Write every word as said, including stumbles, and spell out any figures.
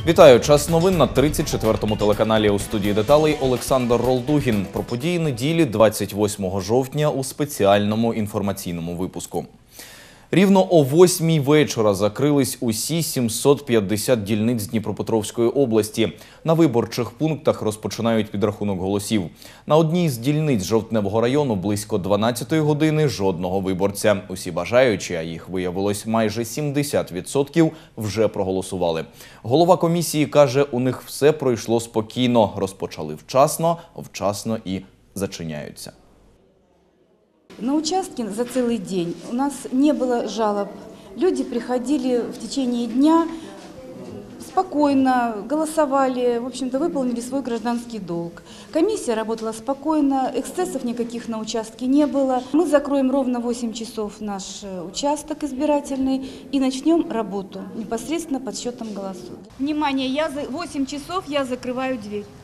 Вітаю! Час новин на тридцять четвертому телеканалі. У студії деталей Олександр Ролдугін. Про події неділі двадцять восьмого жовтня у спеціальному інформаційному випуску. Рівно о восьмій вечора закрились усі сімсот п'ятдесят дільниць Дніпропетровської області. На виборчих пунктах розпочинають підрахунок голосів. На одній з дільниць Жовтневого району близько дванадцятої години жодного виборця. Усі бажаючі, а їх виявилось майже сімдесят відсотків, вже проголосували. Голова комісії каже, у них все пройшло спокійно. Розпочали вчасно, вчасно і зачиняються. На участке за целый день у нас не было жалоб. Люди приходили в течение дня, спокойно голосовали, в общем-то выполнили свой гражданский долг. Комиссия работала спокойно, эксцессов никаких на участке не было. Мы закроем ровно в восемь часов наш участок избирательный и начнем работу непосредственно подсчетом голосов. Внимание, я за восемь часов я закрываю дверь.